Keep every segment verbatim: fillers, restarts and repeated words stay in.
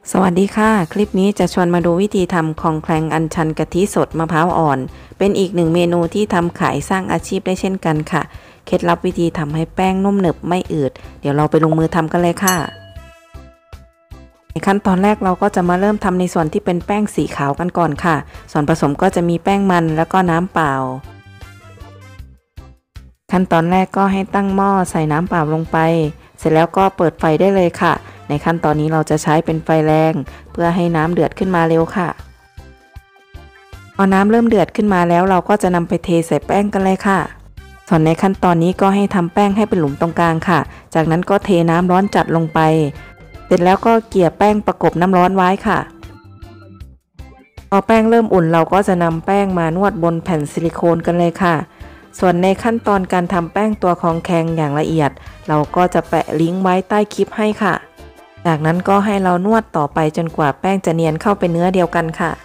สวัสดีค่ะคลิปนี้จะชวนมาดูวิธีทำคองแคลงอัญชันกะทิสดมะพร้าวอ่อนเป็นอีกหนึ่งเมนูที่ทำขายสร้างอาชีพได้เช่นกันค่ะเคล็ดลับวิธีทำให้แป้งนุ่มหนึบไม่อืดเดี๋ยวเราไปลงมือทำกันเลยค่ะในขั้นตอนแรกเราก็จะมาเริ่มทำในส่วนที่เป็นแป้งสีขาวกันก่อนค่ะส่วนผสมก็จะมีแป้งมันแล้วก็น้ำเปล่าขั้นตอนแรกก็ให้ตั้งหม้อใส่น้ำเปล่าลงไปเสร็จแล้วก็เปิดไฟได้เลยค่ะในขั้นตอนนี้เราจะใช้เป็นไฟแรงเพื่อให้น้ำเดือดขึ้นมาเร็วค่ะพอน้ำเริ่มเดือดขึ้นมาแล้วเราก็จะนำไปเทใส่แป้งกันเลยค่ะส่วนในขั้นตอนนี้ก็ให้ทำแป้งให้เป็นหลุมตรงกลางค่ะจากนั้นก็เทน้ำร้อนจัดลงไปเสร็จแล้วก็เกี่ยแป้งประกบน้ำร้อนไว้ค่ะพอแป้งเริ่มอุ่นเราก็จะนำแป้งมานวดบนแผ่นซิลิโคนกันเลยค่ะส่วนในขั้นตอนการทำแป้งตัวคองแคงอย่างละเอียดเราก็จะแปะลิงก์ไว้ใต้คลิปให้ค่ะจากนั้นก็ให้เรานวดต่อไปจนกว่าแป้งจะเนียนเข้าเป็นเนื้อเดียวกันค่ะ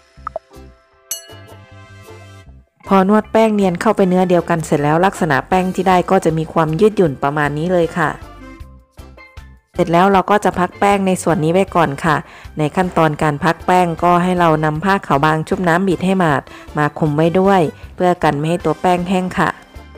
พอนวดแป้งเนียนเข้าไปเนื้อเดียวกันเสร็จแล้วลักษณะแป้งที่ได้ก็จะมีความยืดหยุ่นประมาณนี้เลยค่ะเสร็จแล้วเราก็จะพักแป้งในส่วนนี้ไว้ก่อนค่ะในขั้นตอนการพักแป้งก็ให้เรานำผ้าขาวบางชุบน้ำบีบให้หมาดมาคลุมไว้ด้วยเพื่อกันไม่ให้ตัวแป้งแห้งค่ะ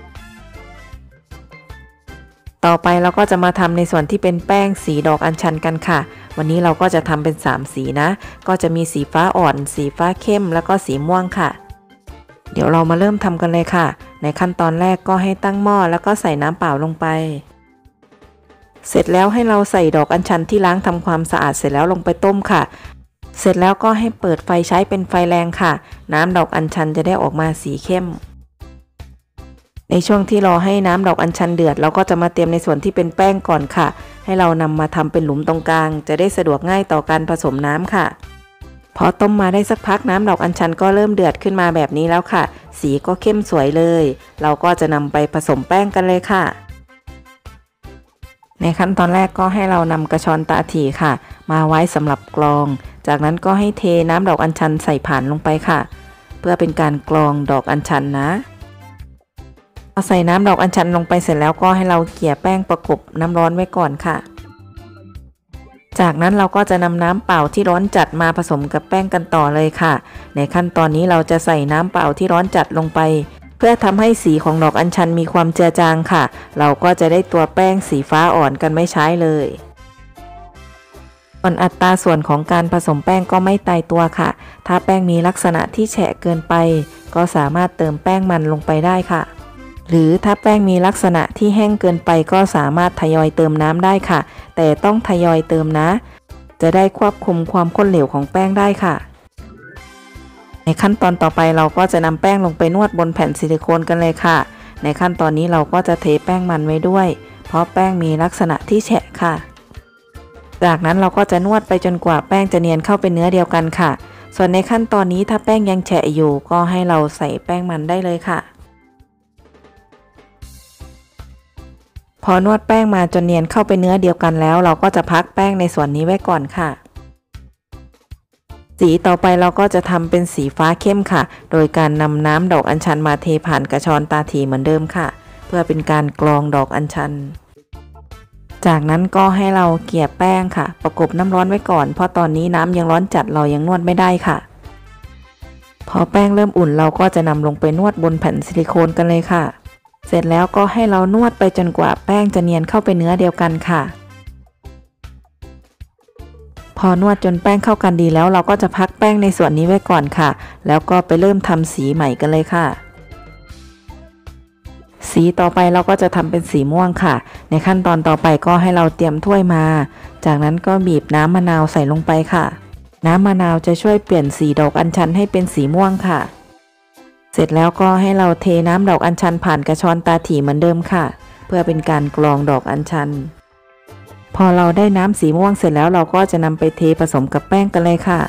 ต่อไปเราก็จะมาทำในส่วนที่เป็นแป้งสีดอกอัญชันกันค่ะวันนี้เราก็จะทำเป็นสามสีนะก็จะมีสีฟ้าอ่อนสีฟ้าเข้มแล้วก็สีม่วงค่ะเดี๋ยวเรามาเริ่มทำกันเลยค่ะในขั้นตอนแรกก็ให้ตั้งหม้อแล้วก็ใส่น้ำเปล่าลงไปเสร็จแล้วให้เราใส่ดอกอัญชันที่ล้างทำความสะอาดเสร็จแล้วลงไปต้มค่ะเสร็จแล้วก็ให้เปิดไฟใช้เป็นไฟแรงค่ะน้ำดอกอัญชันจะได้ออกมาสีเข้มในช่วงที่รอให้น้ำดอกอัญชันเดือดเราก็จะมาเตรียมในส่วนที่เป็นแป้งก่อนค่ะให้เรานำมาทำเป็นหลุมตรงกลางจะได้สะดวกง่ายต่อการผสมน้ำค่ะพอต้มมาได้สักพักน้ำดอกอัญชันก็เริ่มเดือดขึ้นมาแบบนี้แล้วค่ะสีก็เข้มสวยเลยเราก็จะนำไปผสมแป้งกันเลยค่ะในขั้นตอนแรกก็ให้เรานำกระชอนตาถี่ค่ะมาไว้สำหรับกรองจากนั้นก็ให้เทน้ำดอกอัญชันใส่ผ่านลงไปค่ะเพื่อเป็นการกรองดอกอัญชันนะพอใส่น้ำดอกอัญชันลงไปเสร็จแล้วก็ให้เราเกี่ยแป้งประกบน้ำร้อนไว้ก่อนค่ะจากนั้นเราก็จะนำน้ำเปล่าที่ร้อนจัดมาผสมกับแป้งกันต่อเลยค่ะในขั้นตอนนี้เราจะใส่น้ำเปล่าที่ร้อนจัดลงไปเพื่อทำให้สีของดอกอัญชันมีความเจือจางค่ะเราก็จะได้ตัวแป้งสีฟ้าอ่อนกันไม่ใช้เลยส่วนอัตราส่วนของการผสมแป้งก็ไม่ตายตัวค่ะถ้าแป้งมีลักษณะที่แฉะเกินไปก็สามารถเติมแป้งมันลงไปได้ค่ะหรือถ้าแป้งมีลักษณะที่แห้งเกินไปก็สามารถทยอยเติมน้ำได้ค่ะแต่ต้องทยอยเติมนะจะได้ควบคุมความข้นเหลวของแป้งได้ค่ะในขั้นตอนต่อไปเราก็จะนำแป้งลงไปนวดบนแผ่นซิลิโคนกันเลยค่ะในขั้นตอนนี้เราก็จะเทแป้งมันไว้ด้วยเพราะแป้งมีลักษณะที่แฉะค่ะจากนั้นเราก็จะนวดไปจนกว่าแป้งจะเนียนเข้าเป็นเนื้อเดียวกันค่ะส่วนในขั้นตอนนี้ถ้าแป้งยังแฉะอยู่ก็ให้เราใส่แป้งมันได้เลยค่ะพอนวดแป้งมาจนเนียนเข้าไปเนื้อเดียวกันแล้วเราก็จะพักแป้งในส่วนนี้ไว้ก่อนค่ะสีต่อไปเราก็จะทำเป็นสีฟ้าเข้มค่ะโดยการนำน้ำดอกอัญชันมาเทผ่านกระชอนตาถี่เหมือนเดิมค่ะเพื่อเป็นการกรองดอกอัญชันจากนั้นก็ให้เราเกี่ยแป้งค่ะประกบน้ำร้อนไว้ก่อนเพราะตอนนี้น้ำยังร้อนจัดเรายังนวดไม่ได้ค่ะพอแป้งเริ่มอุ่นเราก็จะนำลงไปนวดบนแผ่นซิลิโคนกันเลยค่ะเสร็จแล้วก็ให้เรานวดไปจนกว่าแป้งจะเนียนเข้าไปเนื้อเดียวกันค่ะพอนวดจนแป้งเข้ากันดีแล้วเราก็จะพักแป้งในส่วนนี้ไว้ก่อนค่ะแล้วก็ไปเริ่มทำสีใหม่กันเลยค่ะสีต่อไปเราก็จะทำเป็นสีม่วงค่ะในขั้นตอนต่อไปก็ให้เราเตรียมถ้วยมาจากนั้นก็บีบน้ำมะนาวใส่ลงไปค่ะน้ำมะนาวจะช่วยเปลี่ยนสีดอกอัญชันให้เป็นสีม่วงค่ะเสร็จแล้วก็ให้เราเทน้ำดอกอัญชันผ่านกระชอนตาถี่เหมือนเดิมค่ะเพื่อเป็นการกรองดอกอัญชันพอเราได้น้ำสีม่วงเสร็จแล้วเราก็จะนำไปเทผสมกับแป้งกันเลยค่ะ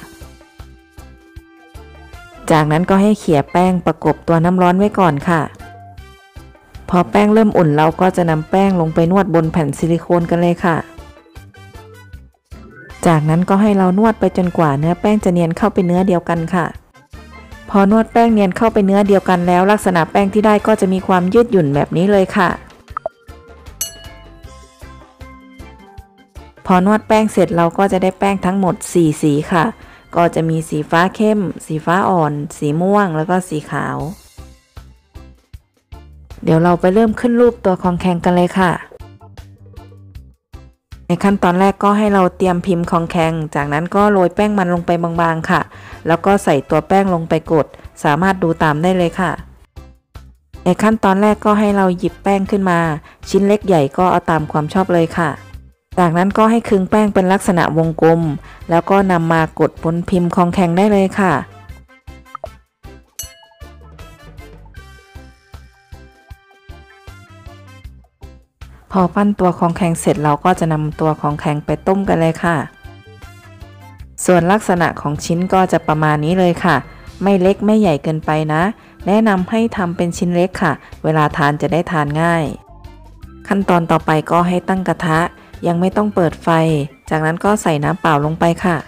จากนั้นก็ให้เขี่ยแป้งประกบตัวน้ำร้อนไว้ก่อนค่ะพอแป้งเริ่มอุ่นเราก็จะนำแป้งลงไปนวดบนแผ่นซิลิโคนกันเลยค่ะจากนั้นก็ให้เรานวดไปจนกว่าเนื้อแป้งจะเนียนเข้าไปเนื้อเดียวกันค่ะพอนวดแป้งเนียนเข้าไปเนื้อเดียวกันแล้วลักษณะแป้งที่ได้ก็จะมีความยืดหยุ่นแบบนี้เลยค่ะพอนวดแป้งเสร็จเราก็จะได้แป้งทั้งหมดสี่สีค่ะก็จะมีสีฟ้าเข้มสีฟ้าอ่อนสีม่วงแล้วก็สีขาวเดี๋ยวเราไปเริ่มขึ้นรูปตัวคองแคงกันเลยค่ะในขั้นตอนแรกก็ให้เราเตรียมพิมพ์คองแคงจากนั้นก็โรยแป้งมันลงไปบางๆค่ะแล้วก็ใส่ตัวแป้งลงไปกดสามารถดูตามได้เลยค่ะในขั้นตอนแรกก็ให้เราหยิบแป้งขึ้นมาชิ้นเล็กใหญ่ก็เอาตามความชอบเลยค่ะจากนั้นก็ให้คลึงแป้งเป็นลักษณะวงกลมแล้วก็นำมากดบนพิมพ์คองแคงได้เลยค่ะพอปั้นตัวคองแคงเสร็จเราก็จะนำตัวคองแคงไปต้มกันเลยค่ะส่วนลักษณะของชิ้นก็จะประมาณนี้เลยค่ะไม่เล็กไม่ใหญ่เกินไปนะแนะนำให้ทำเป็นชิ้นเล็กค่ะเวลาทานจะได้ทานง่ายขั้นตอนต่อไปก็ให้ตั้งกระทะยังไม่ต้องเปิดไฟจากนั้นก็ใส่น้ำเปล่าลงไปค่ะ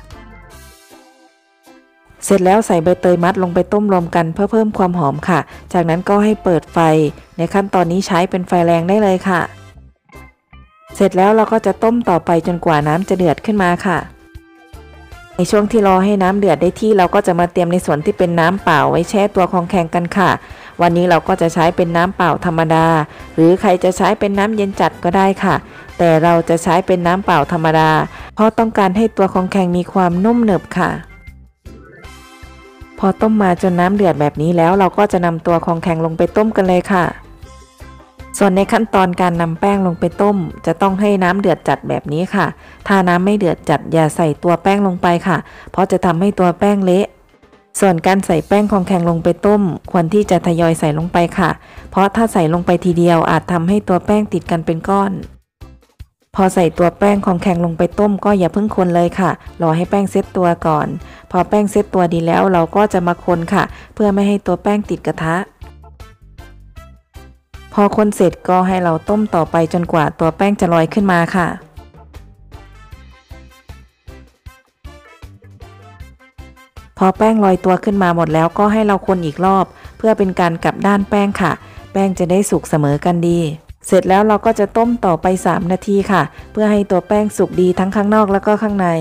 เสร็จแล้วใส่ใบเตยมัดลงไปต้มรวมกันเพื่อเพิ่มความหอมค่ะจากนั้นก็ให้เปิดไฟในขั้นตอนนี้ใช้เป็นไฟแรงได้เลยค่ะเสร็จแล้วเราก็จะต้มต่อไปจนกว่าน้ำจะเดือดขึ้นมาค่ะในช่วงที่รอให้น้ำเดือดได้ที่เราก็จะมาเตรียมในส่วนที่เป็นน้ำเปล่าไว้แช่ตัวคองแคงกันค่ะวันนี้เราก็จะใช้เป็นน้ำเปล่าธรรมดาหรือใครจะใช้เป็นน้ำเย็นจัดก็ได้ค่ะแต่เราจะใช้เป็นน้ำเปล่าธรรมดาเพราะต้องการให้ตัวคองแคงมีความนุ่มหนึบค่ะพอต้มมาจนน้ำเดือดแบบนี้แล้วเราก็จะนำตัวคองแคงลงไปต้มกันเลยค่ะส่วนในขั้นตอนการนำแป้งลงไปต้มจะต้องให้น้ำเดือดจัดแบบนี้ค่ะถ้าน้ำไม่เดือดจัดอย่าใส่ตัวแป้งลงไปค่ะเพราะจะทำให้ตัวแป้งเละส่วนการใส่แป้งคองแคงลงไปต้มควรที่จะทยอยใส่ลงไปค่ะเพราะถ้าใส่ลงไปทีเดียวอาจทำให้ตัวแป้งติดกันเป็นก้อนพอใส่ตัวแป้งคองแคงลงไปต้มก็อย่าเพิ่งคนเลยค่ะรอให้แป้งเซตตัวก่อนพอแป้งเซตตัวดีแล้วเราก็จะมาคนค่ะเพื่อไม่ให้ตัวแป้งติดกระทะพอคนเสร็จก็ให้เราต้มต่อไปจนกว่าตัวแป้งจะลอยขึ้นมาค่ะพอแป้งลอยตัวขึ้นมาหมดแล้วก็ให้เราคนอีกรอบเพื่อเป็นการกลับด้านแป้งค่ะแป้งจะได้สุกเสมอกันดีเสร็จแล้วเราก็จะต้มต่อไปสามนาทีค่ะเพื่อให้ตัวแป้งสุกดีทั้งข้างนอกแล้วก็ข้างใน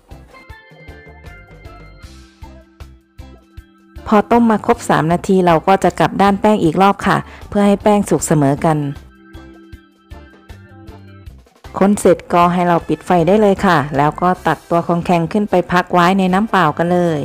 พอต้มมาครบสามนาทีเราก็จะกลับด้านแป้งอีกรอบค่ะเพื่อให้แป้งสุกเสมอกันคนเสร็จก็ให้เราปิดไฟได้เลยค่ะแล้วก็ตักตัวคองแคงขึ้นไปพักไว้ในน้ำเปล่ากันเลย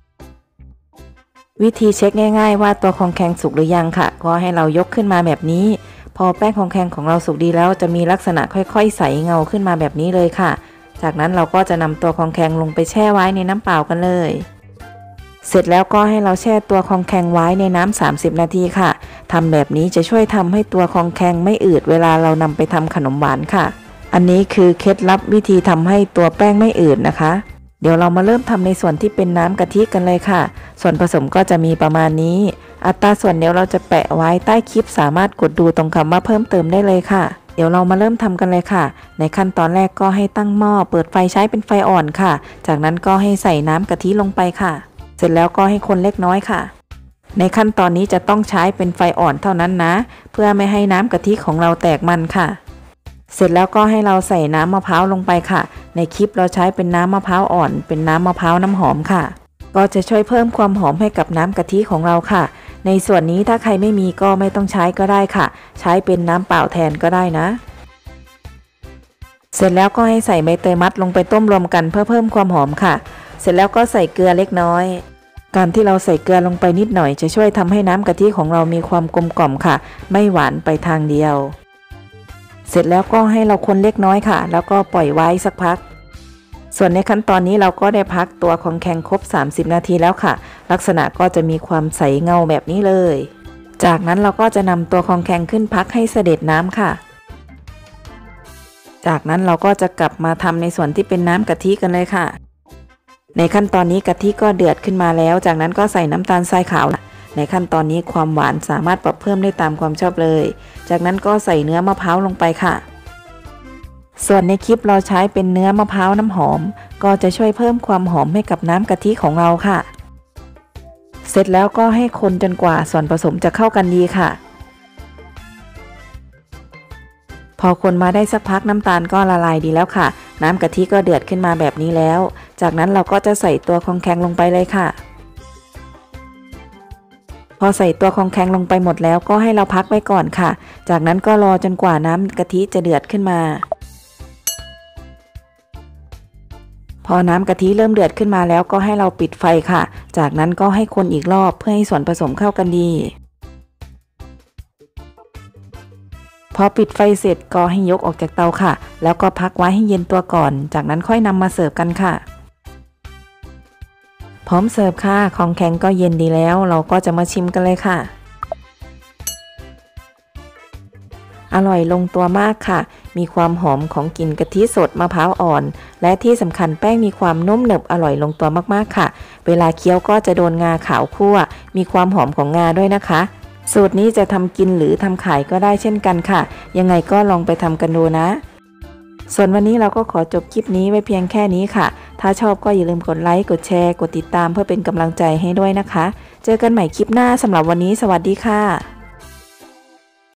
วิธีเช็คง่ายๆว่าตัวคองแคงสุกหรือยังค่ะก็ให้เรายกขึ้นมาแบบนี้พอแป้งคองแคงของเราสุกดีแล้วจะมีลักษณะค่อยๆใสเงาขึ้นมาแบบนี้เลยค่ะจากนั้นเราก็จะนำตัวคองแคงลงไปแช่ไว้ในน้ำเปล่ากันเลยเสร็จแล้วก็ให้เราแช่ตัวคองแคงไว้ในน้ำสามสิบนาทีค่ะทำแบบนี้จะช่วยทำให้ตัวคองแคงไม่อืดเวลาเรานำไปทำขนมหวานค่ะอันนี้คือเคล็ดลับวิธีทำให้ตัวแป้งไม่อืดนะคะเดี๋ยวเรามาเริ่มทำในส่วนที่เป็นน้ำกะทิกันเลยค่ะส่วนผสมก็จะมีประมาณนี้อัตราส่วนเดี๋ยวเราจะแปะไว้ใต้คลิปสามารถกดดูตรงคำว่าเพิ่มเติมได้เลยค่ะเดี๋ยวเรามาเริ่มทำกันเลยค่ะในขั้นตอนแรกก็ให้ตั้งหม้อเปิดไฟใช้เป็นไฟอ่อนค่ะจากนั้นก็ให้ใส่น้ำกะทิลงไปค่ะเสร็จแล้วก็ให้คนเล็กน้อยค่ะในขั้นตอนนี้จะต้องใช้เป็นไฟอ่อนเท่านั้นนะเพื่อไม่ให้น้ำกะทิของเราแตกมันค่ะเสร็จแล้วก็ให้เราใส่น้ำมะพร้าวลงไปค่ะในคลิปเราใช้เป็นน้ำมะพร้าวอ่อนเป็นน้ำมะพร้าวน้ำหอมค่ะก็จะช่วยเพิ่มความหอมให้กับน้ำกะทิของเราค่ะในส่วนนี้ถ้าใครไม่มีก็ไม่ต้องใช้ก็ได้ค่ะใช้เป็นน้ำเปล่าแทนก็ได้นะเสร็จแล้วก็ให้ใส่ใบเตยมัดลงไปต้มรวมกันเพื่อเพิ่มความหอมค่ะเสร็จแล้วก็ใส่เกลือเล็กน้อยการที่เราใส่เกลือลงไปนิดหน่อยจะช่วยทำให้น้ำกะทิของเรามีความกลมกล่อมค่ะไม่หวานไปทางเดียวเสร็จแล้วก็ให้เราคนเล็กน้อยค่ะแล้วก็ปล่อยไว้สักพักส่วนในขั้นตอนนี้เราก็ได้พักตัวคองแคงครบสามสิบนาทีแล้วค่ะลักษณะก็จะมีความใสเงาแบบนี้เลยจากนั้นเราก็จะนำตัวคองแคงขึ้นพักให้เสด็จน้ำค่ะจากนั้นเราก็จะกลับมาทำในส่วนที่เป็นน้ำกะทิกันเลยค่ะในขั้นตอนนี้กะทิก็เดือดขึ้นมาแล้วจากนั้นก็ใส่น้ำตาลทรายขาวในขั้นตอนนี้ความหวานสามารถปรับเพิ่มได้ตามความชอบเลยจากนั้นก็ใส่เนื้อมะพร้าวลงไปค่ะส่วนในคลิปเราใช้เป็นเนื้อมะพร้าวน้ำหอมก็จะช่วยเพิ่มความหอมให้กับน้ำกะทิของเราค่ะเสร็จแล้วก็ให้คนจนกว่าส่วนผสมจะเข้ากันดีค่ะพพอคนมาได้สักพักน้ำตาลก็ละลายดีแล้วค่ะน้ำกะทิก็เดือดขึ้นมาแบบนี้แล้วจากนั้นเราก็จะใส่ตัวคองแคงลงไปเลยค่ะพอใส่ตัวคองแคงลงไปหมดแล้วก็ให้เราพักไว้ก่อนค่ะจากนั้นก็รอจนกว่าน้ำกะทิจะเดือดขึ้นมาพอน้ำกะทิเริ่มเดือดขึ้นมาแล้วก็ให้เราปิดไฟค่ะจากนั้นก็ให้คนอีกรอบเพื่อให้ส่วนผสมเข้ากันดีพอปิดไฟเสร็จก็ให้ยกออกจากเตาค่ะแล้วก็พักไว้ให้เย็นตัวก่อนจากนั้นค่อยนำมาเสิร์ฟกันค่ะพร้อมเสิร์ฟค่ะของแข็งก็เย็นดีแล้วเราก็จะมาชิมกันเลยค่ะอร่อยลงตัวมากค่ะมีความหอมของกลิ่นกะทิสดมะพร้าวอ่อนและที่สำคัญแป้งมีความนุ่มหนึบอร่อยลงตัวมากๆค่ะเวลาเคี้ยวก็จะโดนงาขาวคั่วมีความหอมของงาด้วยนะคะสูตรนี้จะทำกินหรือทำขายก็ได้เช่นกันค่ะยังไงก็ลองไปทำกันดูนะส่วนวันนี้เราก็ขอจบคลิปนี้ไว้เพียงแค่นี้ค่ะถ้าชอบก็อย่าลืมกดไลค์กดแชร์กดติดตามเพื่อเป็นกำลังใจให้ด้วยนะคะเจอกันใหม่คลิปหน้าสำหรับวันนี้สวัสดีค่ะ